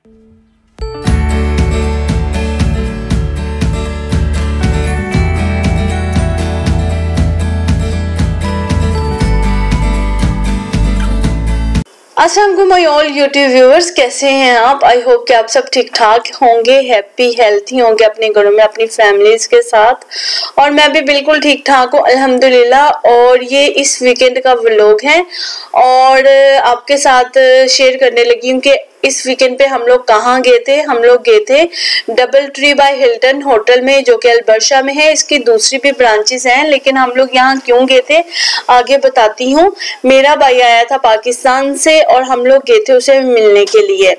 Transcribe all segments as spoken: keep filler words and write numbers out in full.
अस्सलाम वालेकुम my all YouTube viewers, कैसे हैं आप? आई होप कि आप सब ठीक ठाक होंगे, हैप्पी हेल्थी होंगे अपने घरों में अपनी फैमिलीज के साथ। और मैं भी बिल्कुल ठीक ठाक हूँ अल्हम्दुलिल्लाह। और ये इस वीकेंड का व्लॉग है और आपके साथ शेयर करने लगी हूँ कि इस वीकेंड पे हम लोग कहाँ गए थे। हम लोग गए थे DoubleTree by Hilton hotel में, जो कि अलबर्शा में है। इसकी दूसरी भी ब्रांचेस हैं, लेकिन हम लोग यहाँ क्यों गए थे आगे बताती हूँ। मेरा भाई आया था पाकिस्तान से और हम लोग गए थे उसे मिलने के लिए।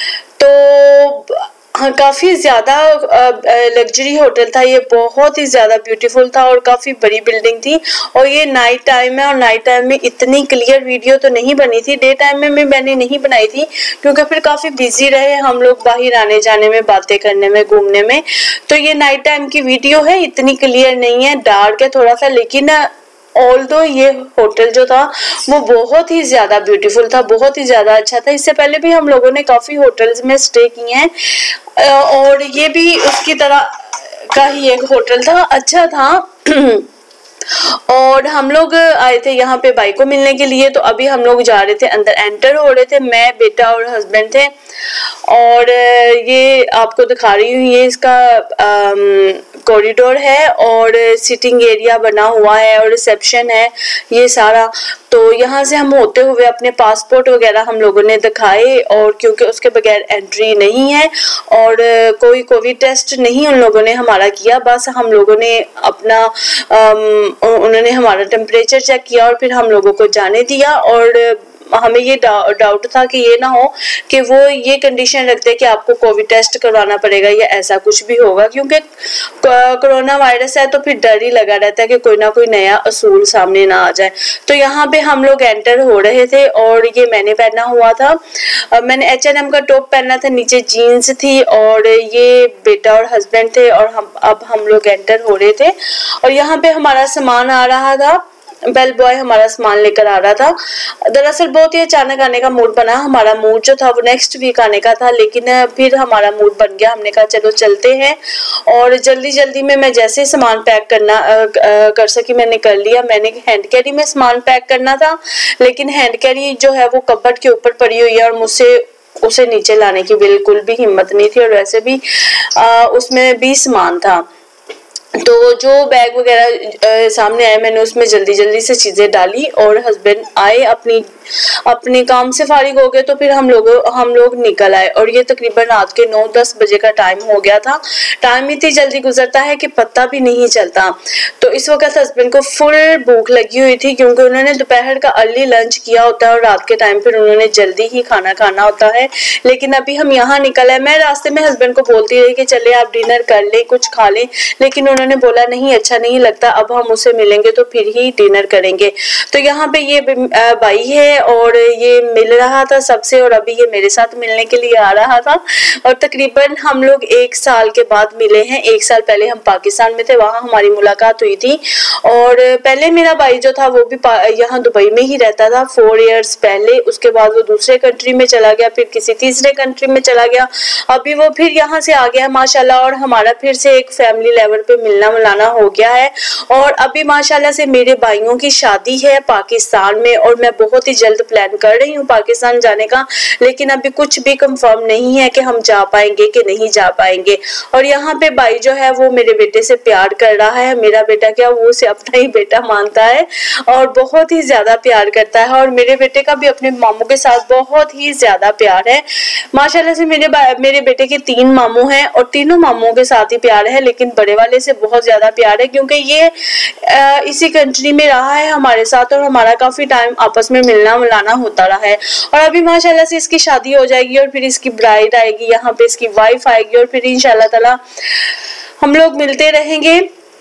तो हाँ, काफ़ी ज़्यादा लग्जरी होटल था ये, बहुत ही ज़्यादा ब्यूटीफुल था और काफ़ी बड़ी बिल्डिंग थी। और ये नाइट टाइम है और नाइट टाइम में इतनी क्लियर वीडियो तो नहीं बनी थी, डे टाइम में भी मैंने नहीं बनाई थी क्योंकि फिर काफ़ी बिजी रहे हम लोग बाहर आने जाने में, बातें करने में, घूमने में। तो ये नाइट टाइम की वीडियो है, इतनी क्लियर नहीं है, डार्क है थोड़ा सा। लेकिन ऑल्दो ये होटल जो था वो बहुत ही ज़्यादा ब्यूटीफुल था, बहुत ही ज़्यादा अच्छा था। इससे पहले भी हम लोगों ने काफ़ी होटल्स में स्टे किए हैं और ये भी उसकी तरह का ही एक होटल था, अच्छा था। और हम लोग आए थे यहाँ पे भाई को मिलने के लिए। तो अभी हम लोग जा रहे थे, अंदर एंटर हो रहे थे, मैं, बेटा और हस्बैंड थे। और ये आपको दिखा रही हूँ, ये इसका कॉरिडोर है और सिटिंग एरिया बना हुआ है और रिसेप्शन है ये सारा। तो यहाँ से हम होते हुए अपने पासपोर्ट वगैरह हम लोगों ने दिखाए, और क्योंकि उसके बगैर एंट्री नहीं है और कोई कोविड टेस्ट नहीं उन लोगों ने हमारा किया, बस हम लोगों ने अपना उन्होंने हमारा टेम्परेचर चेक किया और फिर हम लोगों को जाने दिया। और हमें ये डाउट था कि ये ना हो कि वो ये कंडीशन रखते हैं कि आपको कोविड टेस्ट करवाना पड़ेगा या ऐसा कुछ भी होगा, क्योंकि कोरोना वायरस है तो फिर डर ही लगा रहता है कि कोई ना कोई नया असूल सामने ना आ जाए। तो यहाँ पे हम लोग एंटर हो रहे थे और ये मैंने पहना हुआ था, मैंने एच एंड एम का टॉप पहना था, नीचे जीन्स थी और ये बेटा और हस्बैंड थे। और हम अब हम लोग एंटर हो रहे थे और यहाँ पे हमारा सामान आ रहा था, बेल बॉय हमारा सामान लेकर आ रहा था। दरअसल बहुत ही अचानक आने का मूड बना, हमारा मूड जो था वो नेक्स्ट वीक आने का था, लेकिन फिर हमारा मूड बन गया, हमने कहा चलो चलते हैं। और जल्दी जल्दी में मैं जैसे सामान पैक करना आ, आ, कर सकी मैंने कर लिया। मैंने हैंड कैरी में सामान पैक करना था, लेकिन हैंड कैरी जो है वो कबर्ड के ऊपर पड़ी हुई है और मुझसे उसे नीचे लाने की बिल्कुल भी हिम्मत नहीं थी। और वैसे भी आ, उसमें भी सामान था, तो जो बैग वगैरह सामने आए मैंने उसमें जल्दी जल्दी से चीज़ें डाली। और हस्बैंड आए अपनी अपने काम से फारिग हो गए, तो फिर हम लोग हम लोग निकल आए। और ये तकरीबन रात के नौ दस बजे का टाइम हो गया था। टाइम इतनी जल्दी गुजरता है कि पता भी नहीं चलता। तो इस वक्त हस्बैंड को फुल भूख लगी हुई थी, क्योंकि उन्होंने दोपहर का अर्ली लंच किया होता है और रात के टाइम फिर उन्होंने जल्दी ही खाना खाना होता है। लेकिन अभी हम यहाँ निकल आए। मैं रास्ते में हस्बैंड को बोलती रही कि चले आप डिनर कर ले, कुछ खा लें, लेकिन उन्होंने बोला नहीं अच्छा नहीं लगता, अब हम उसे मिलेंगे तो फिर ही डिनर करेंगे। तो यहाँ पे ये भाई है और ये मिल रहा था सबसे, और अभी ये मेरे साथ मिलने के लिए आ रहा था। और तकरीबन हम लोग एक साल के बाद मिले हैं। एक साल पहले हम पाकिस्तान में थे, वहाँ हमारी मुलाकात हुई थी। और पहले मेरा भाई जो था वो भी यहाँ दुबई में ही रहता था फोर इयर्स पहले। उसके बाद वो दूसरे कंट्री में चला गया, फिर किसी तीसरे कंट्री में चला गया, अभी वो फिर यहाँ से आ गया माशाल्लाह। और हमारा फिर से एक फैमिली लेवल पे मिलना मिलाना हो गया है। और अभी माशाल्लाह से मेरे भाइयों की शादी है पाकिस्तान में और मैं बहुत ही जल्द प्लान कर रही हूँ पाकिस्तान जाने का, लेकिन अभी कुछ भी कंफर्म नहीं है कि हम जा पाएंगे कि नहीं जा पाएंगे। और यहाँ पे भाई जो है वो मेरे बेटे से प्यार कर रहा है, मेरा बेटा क्या वो उसे अपना ही बेटा मानता है और बहुत ही ज्यादा प्यार करता है। और मेरे बेटे का भी अपने मामू के साथ बहुत ही ज्यादा प्यार है माशाल्लाह से। मेरे मेरे बेटे के तीन मामू हैं और तीनों मामुओं के साथ ही प्यार है, लेकिन बड़े वाले से बहुत ज्यादा प्यार है, क्योंकि ये आ, इसी कंट्री में रहा है हमारे साथ और हमारा काफी टाइम आपस में मिलना मिलाना होता रहा है। और अभी माशाल्लाह से इसकी शादी हो जाएगी और फिर इसकी ब्राइड आएगी, यहाँ पे इसकी वाइफ आएगी और फिर इंशाल्लाह ताला हम लोग मिलते रहेंगे।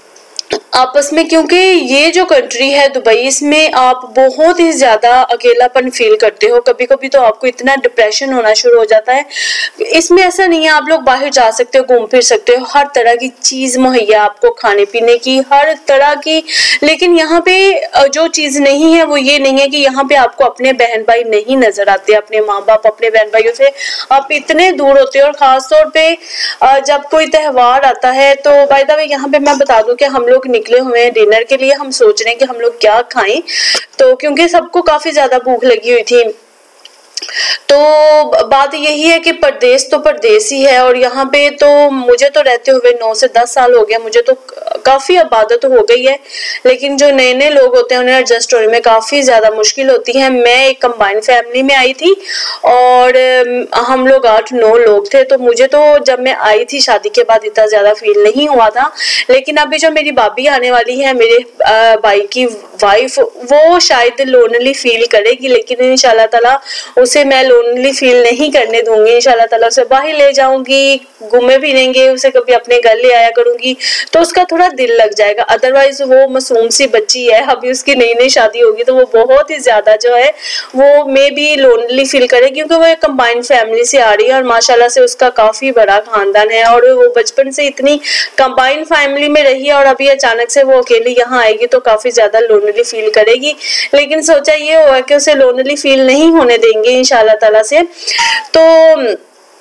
आपस में, क्योंकि ये जो कंट्री है दुबई, इसमें आप बहुत ही ज़्यादा अकेलापन फील करते हो। कभी कभी तो आपको इतना डिप्रेशन होना शुरू हो जाता है। इसमें ऐसा नहीं है, आप लोग बाहर जा सकते हो, घूम फिर सकते हो, हर तरह की चीज़ मुहैया आपको खाने पीने की, हर तरह की। लेकिन यहाँ पे जो चीज़ नहीं है वो ये नहीं है कि यहाँ पे आपको अपने बहन भाई नहीं नज़र आते, अपने माँ बाप, अपने बहन भाइयों से आप इतने दूर होते हो। और ख़ास तौर पर जब कोई त्यौहार आता है तो बाय द वे यहाँ पे मैं बता दूँ कि हम लोग निकले हुए हैं डिनर के लिए। हम सोच रहे हैं कि हम लोग क्या खाएं, तो क्योंकि सबको काफी ज्यादा भूख लगी हुई थी। तो बात यही है कि परदेश तो परदेश ही है, और यहाँ पे तो मुझे तो रहते हुए नौ से दस साल हो गया, मुझे तो काफी आदत हो गई है। लेकिन जो नए नए लोग होते हैं उन्हें एडजस्ट होने में काफी ज्यादा मुश्किल होती है। मैं एक कंबाइंड फैमिली में आई थी और हम लोग आठ नौ लोग थे, तो मुझे तो जब मैं आई थी शादी के बाद इतना ज्यादा फील नहीं हुआ था। लेकिन अभी जो मेरी भाभी आने वाली है, मेरे भाई की वाइफ, वो शायद लोनली फील करेगी, लेकिन इंशाल्लाह ताला उसे मैं लोनली फील नहीं करने दूंगी। इंशाल्लाह ताला उसे बाहर ले जाऊंगी, घूमे फिरेंगे, उसे कभी अपने घर ले आया करूंगी तो उसका थोड़ा दिल लग जाएगा। अदरवाइज वो मासूम सी बच्ची है, अभी उसकी नई नई शादी होगी तो वो बहुत ही ज्यादा जो है वो मे बी लोनली फील करे, क्योंकि वो एक कंबाइंड फैमिली से आ रही है और माशाल्लाह से उसका काफी बड़ा खानदान है और वो बचपन से इतनी कंबाइंड फैमिली में रही है, और अभी अचानक से वो अकेली यहाँ आएगी तो काफी ज्यादा लोनली फील करेगी। लेकिन सोचा ये हुआ कि उसे लोनली फील नहीं होने देंगे इंशाल्लाह ताला से। तो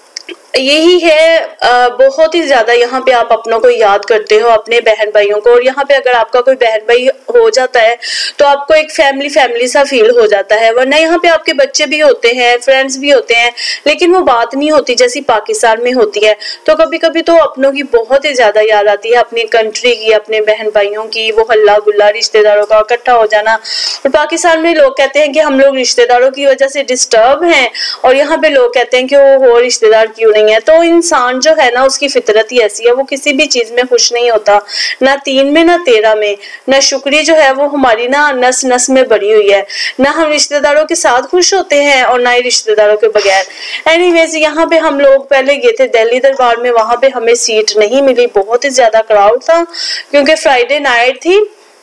यही है, आ, बहुत ही ज्यादा यहाँ पे आप अपनों को याद करते हो, अपने बहन भाइयों को। और यहाँ पे अगर आपका कोई बहन भाई हो जाता है तो आपको एक फैमिली फैमिली सा फील हो जाता है। वरना यहाँ पे आपके बच्चे भी होते हैं, फ्रेंड्स भी होते हैं, लेकिन वो बात नहीं होती जैसी पाकिस्तान में होती है। तो कभी कभी तो अपनों की बहुत ही ज्यादा याद आती है, अपनी कंट्री की, अपने बहन भाइयों की, वो हल्ला गुल्ला, रिश्तेदारों का इकट्ठा हो जाना। और पाकिस्तान में लोग कहते हैं कि हम लोग रिश्तेदारों की वजह से डिस्टर्ब हैं, और यहाँ पे लोग कहते हैं कि वो हो रिश्तेदार क्यों नहीं है। तो इंसान जो है ना, उसकी फितरत ही ऐसी है, वो किसी भी चीज में खुश नहीं होता, ना तीन में ना तेरह में। ना शुक्री जो है वो हमारी ना नस नस में भरी हुई है, ना हम रिश्तेदारों के साथ खुश होते हैं और ना ही रिश्तेदारों के बगैर। एनीवेज यहाँ पे हम लोग पहले गए थे दिल्ली दरबार में, वहां पे हमें सीट नहीं मिली, बहुत ही ज्यादा क्राउड था क्योंकि फ्राइडे नाइट थी।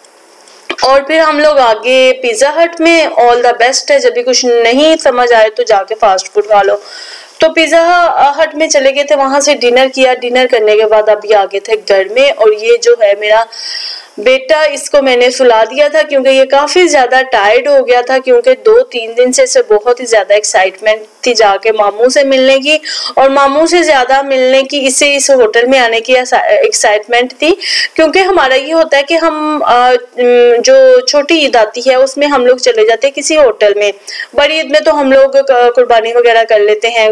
और फिर हम लोग आगे पिज्जा हट में, ऑल द बेस्ट है, जब भी कुछ नहीं समझ आए तो जाके फास्ट फूड खा लो। तो पिज्जा हट में चले गए थे, वहां से डिनर किया। डिनर करने के बाद अभी आ गए थे घर में, और ये जो है मेरा बेटा, इसको मैंने सुला दिया था क्योंकि ये काफी ज्यादा टायर्ड हो गया था, क्योंकि दो तीन दिन से इसे बहुत ही ज्यादा एक्साइटमेंट थी जाके मामू से मिलने की, और मामू से ज्यादा मिलने की इसे इस होटल में आने की एक्साइटमेंट थी। क्योंकि हमारा ये होता है कि हम जो छोटी ईद आती है उसमें हम लोग चले जाते हैं किसी होटल में, बड़ी ईद में तो हम लोग कुर्बानी वगैरह कर लेते हैं,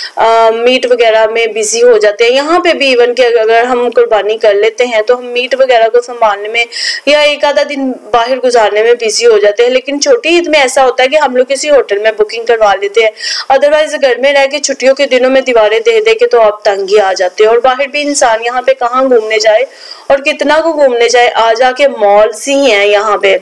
मीट वगैरह में बिजी हो जाते हैं। यहाँ पे भी इवन के अगर हम कुर्बानी कर लेते हैं तो हम मीट वगैरह को संभालने में या एक आधा दिन बाहर गुजारने में बिजी हो जाते हैं। लेकिन छोटी ईद में ऐसा होता है कि हम लोग किसी होटल में बुकिंग करवा लेते हैं, अदरवाइज घर में रह के छुट्टियों के दिनों में दीवारें दे दे के तो आप तंग ही आ जाते हो। और बाहर भी इंसान यहाँ पे कहाँ घूमने जाए और कितना को घूमने जाए, आ जाके मॉल्स ही हैं यहाँ पे,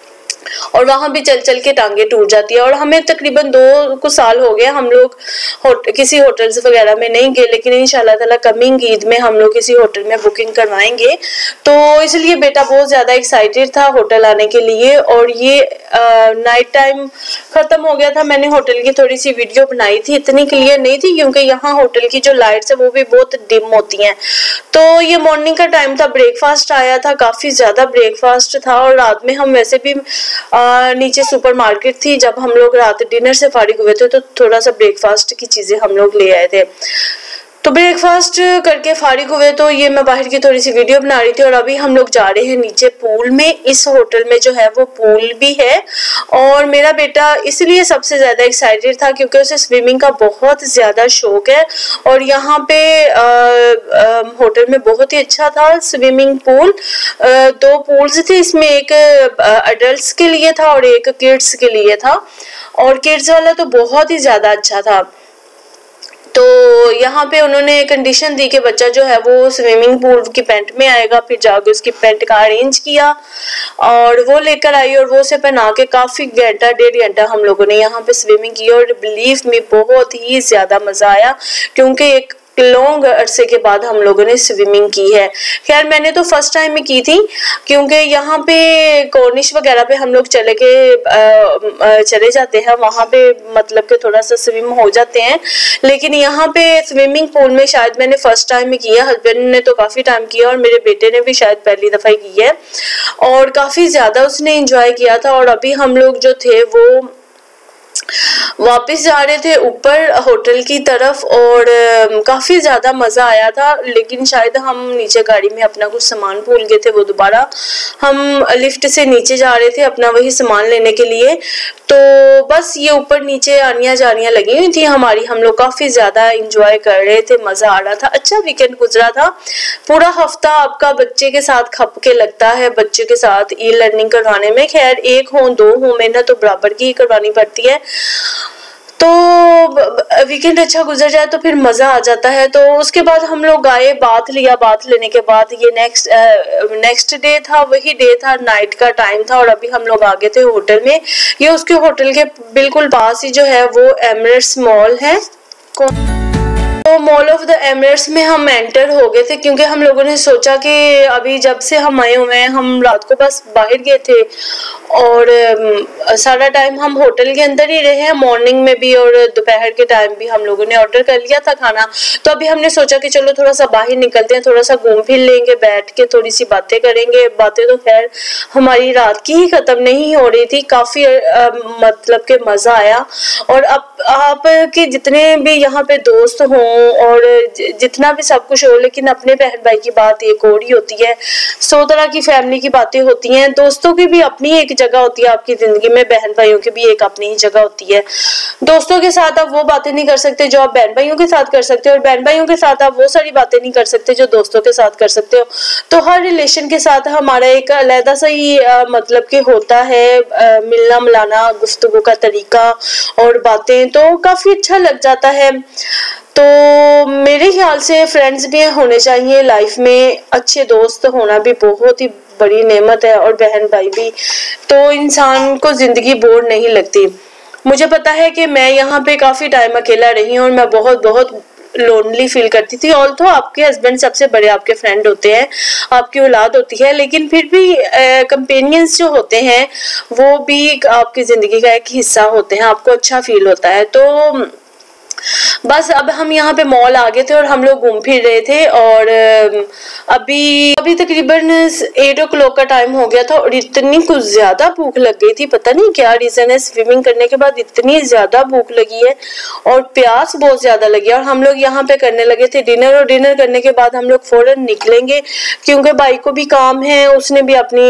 और वहां भी चल चल के टांगे टूट जाती है। और हमें तकरीबन दो कुछ साल हो गए हम लोग होट, किसी होटल्स वगैरह में नहीं गए, लेकिन इंशाल्लाह ताला कमिंग ईद में हम लोग किसी होटल में बुकिंग करवाएंगे। तो इसलिए बेटा बहुत ज्यादा एक्साइटेड था होटल आने के लिए। और ये नाइट टाइम खत्म हो गया था, मैंने होटल की थोड़ी सी वीडियो बनाई थी, इतनी क्लियर नहीं थी क्योंकि यहाँ होटल की जो लाइट्स है वो भी बहुत डिम होती हैं। तो ये मॉर्निंग का टाइम था, ब्रेकफास्ट आया था, काफी ज्यादा ब्रेकफास्ट था। और रात में हम वैसे भी आ, नीचे सुपरमार्केट थी, जब हम लोग रात डिनर से फारिग हुए थे तो थोड़ा सा ब्रेकफास्ट की चीजें हम लोग ले आए थे। तो ब्रेकफास्ट करके फारिग हुए तो ये मैं बाहर की थोड़ी सी वीडियो बना रही थी। और अभी हम लोग जा रहे हैं नीचे पूल में। इस होटल में जो है वो पूल भी है, और मेरा बेटा इसलिए सबसे ज्यादा एक्साइटेड था क्योंकि उसे स्विमिंग का बहुत ज्यादा शौक है। और यहाँ पे आ, आ, होटल में बहुत ही अच्छा था स्विमिंग पूल। आ, दो पूल्स थे, इसमें एक अडल्ट्स के लिए था और एक किड्स के लिए था, और किड्स वाला तो बहुत ही ज्यादा अच्छा था। तो यहाँ पे उन्होंने कंडीशन दी कि बच्चा जो है वो स्विमिंग पूल की पैंट में आएगा, फिर जाके उसकी पैंट का अरेंज किया और वो लेकर आई और वो उसे पहना के काफी घंटा डेढ़ घंटा हम लोगों ने यहाँ पे स्विमिंग की। और बिलीव में बहुत ही ज्यादा मजा आया क्योंकि एक लॉन्ग अरसे के बाद हम लोगों ने स्विमिंग की है। खैर मैंने तो फर्स्ट टाइम में की थी, क्योंकि यहाँ पे कॉर्निश वगैरह पे हम लोग चले के चले जाते हैं, वहाँ पे मतलब कि थोड़ा सा स्विम हो जाते हैं। लेकिन यहाँ पे स्विमिंग पूल में शायद मैंने फर्स्ट टाइम में किया, हस्बैंड ने तो काफ़ी टाइम किया और मेरे बेटे ने भी शायद पहली दफ़ा ही की है और काफ़ी ज़्यादा उसने इंजॉय किया था। और अभी हम लोग जो थे वो वापस जा रहे थे ऊपर होटल की तरफ और काफ़ी ज़्यादा मज़ा आया था। लेकिन शायद हम नीचे गाड़ी में अपना कुछ सामान भूल गए थे, वो दोबारा हम लिफ्ट से नीचे जा रहे थे अपना वही सामान लेने के लिए। तो बस ये ऊपर नीचे आनियाँ जानियाँ लगी हुई थी हमारी, हम लोग काफ़ी ज़्यादा इंजॉय कर रहे थे, मज़ा आ रहा था। अच्छा वीकेंड गुजरा था। पूरा हफ्ता आपका बच्चे के साथ खप के लगता है, बच्चे के साथ ई लर्निंग करवाने में। खैर एक हो दो हो मेहनत तो बराबर की ही करवानी पड़ती है। तो वीकेंड अच्छा गुजर जाए तो फिर मज़ा आ जाता है। तो उसके बाद हम लोग आए, बात लिया, बात लेने के बाद ये नेक्स्ट नेक्स्ट डे था, वही डे था, नाइट का टाइम था और अभी हम लोग आ गए थे होटल में। ये उसके होटल के बिल्कुल पास ही जो है वो एमिरेट्स मॉल है। तो मॉल ऑफ द एमिरेट्स में हम एंटर हो गए थे, क्योंकि हम लोगों ने सोचा कि अभी जब से हम आए हुए हैं, हम रात को बस बाहर गए थे और सारा टाइम हम होटल के अंदर ही रहे हैं, मॉर्निंग में भी और दोपहर के टाइम भी हम लोगों ने ऑर्डर कर लिया था खाना। तो अभी हमने सोचा कि चलो थोड़ा सा बाहर निकलते हैं, थोड़ा सा घूम फिर लेंगे, बैठ के थोड़ी सी बातें करेंगे। बातें तो खैर हमारी रात की ही ख़त्म नहीं हो रही थी, काफ़ी मतलब के मज़ा आया। और अब आप के जितने भी यहाँ पे दोस्त हों और जितना भी सब कुछ हो, लेकिन अपने बहन भाई की बात एक और ही होती है। सौ तरह की फैमिली की बातें होती हैं, दोस्तों की भी अपनी एक जगह होती है आपकी ज़िंदगी में, बहन भाइयों की भी एक अपनी ही जगह होती है। दोस्तों के साथ आप वो बातें नहीं कर सकते जो आप बहन भाइयों के साथ कर सकते हो, और बहन भाइयों के साथ आप वो सारी बातें नहीं कर सकते जो दोस्तों के साथ कर सकते हो। तो हर रिलेशन के साथ हमारा एक अलग सा ही मतलब कि होता है आ, मिलना मिलाना, गुफ्तगू का तरीका और बातें, तो काफ़ी अच्छा लग जाता है। तो मेरे ख्याल से फ्रेंड्स भी होने चाहिए लाइफ में, अच्छे दोस्त होना भी बहुत ही बड़ी नेमत है और बहन भाई भी, तो इंसान को ज़िंदगी बोर नहीं लगती। मुझे पता है कि मैं यहाँ पे काफ़ी टाइम अकेला रही हूँ और मैं बहुत बहुत लोनली फील करती थी। ऑल तो आपके हस्बैंड सबसे बड़े आपके फ्रेंड होते हैं, आपकी औलाद होती है, लेकिन फिर भी कंपेनियंस जो होते हैं वो भी आपकी ज़िंदगी का एक हिस्सा होते हैं, आपको अच्छा फील होता है। तो बस अब हम यहाँ पे मॉल आ गए थे और हम लोग घूम फिर रहे थे और अभी अभी तकरीबन एट ओ क्लॉक का टाइम हो गया था और इतनी कुछ ज़्यादा भूख लग गई थी, पता नहीं क्या रीज़न है। स्विमिंग करने के बाद इतनी ज़्यादा भूख लगी है और प्यास बहुत ज़्यादा लगी, और हम लोग यहाँ पे करने लगे थे डिनर। और डिनर करने के बाद हम लोग फ़ौरन निकलेंगे, क्योंकि भाई को भी काम है, उसने भी अपनी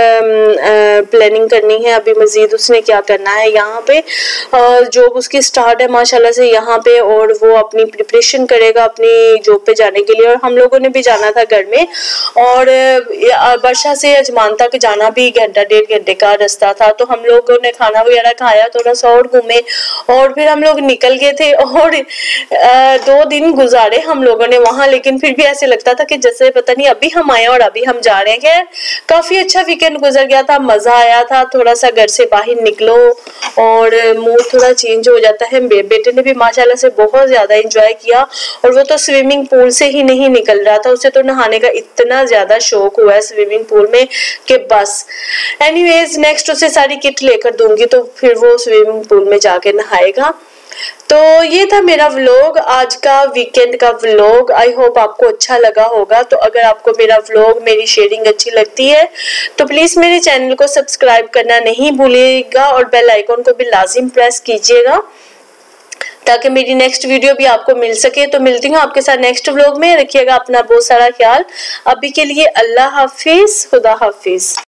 प्लानिंग करनी है अभी मज़ीद, उसने क्या करना है यहाँ पे। जॉब उसकी स्टार्ट है माशाल्लाह से यहाँ पे, और वो अपनी प्रिपरेशन करेगा अपनी जॉब पे जाने के लिए। और हम लोगों ने भी जाना था घर में, और वर्षा से अजमान तक जाना भी घंटा डेढ़ घंटे का रास्ता था। तो हम लोगों ने खाना वगैरह खाया, थोड़ा सा और घूमे और फिर हम लोग निकल गए थे। और दो दिन गुजारे हम लोगों ने वहाँ, लेकिन फिर भी ऐसे लगता था कि जैसे पता नहीं अभी हम आए और अभी हम जा रहे हैं। खैर काफ़ी अच्छा वीकेंड गुजर गया था, मज़ा आया था। थोड़ा सा घर से बाहर निकलो और मूड थोड़ा चेंज हो जाता है। बेटे ने भी माशाल्लाह से बहुत ज़्यादा एंजॉय किया, और वो तो स्विमिंग पूल से ही नहीं निकल रहा था, उसे तो नहाने का इतना ज़्यादा शौक हुआ है स्विमिंग पूल में कि बस। एनीवेज नेक्स्ट उसे सारी किट लेकर दूंगी तो फिर वो स्विमिंग पूल में जाके नहाएगा। तो ये था मेरा व्लॉग, आज का वीकेंड का व्लॉग। आई होप आपको अच्छा लगा होगा। तो अगर आपको मेरा व्लॉग, मेरी शेयरिंग अच्छी लगती है तो प्लीज़ मेरे चैनल को सब्सक्राइब करना नहीं भूलिएगा और बेल आइकॉन को भी लाजिम प्रेस कीजिएगा ताकि मेरी नेक्स्ट वीडियो भी आपको मिल सके। तो मिलती हूँ आपके साथ नेक्स्ट व्लॉग में। रखिएगा अपना बहुत सारा ख्याल। अभी के लिए अल्लाह हाफिज़, खुदा हाफिज़।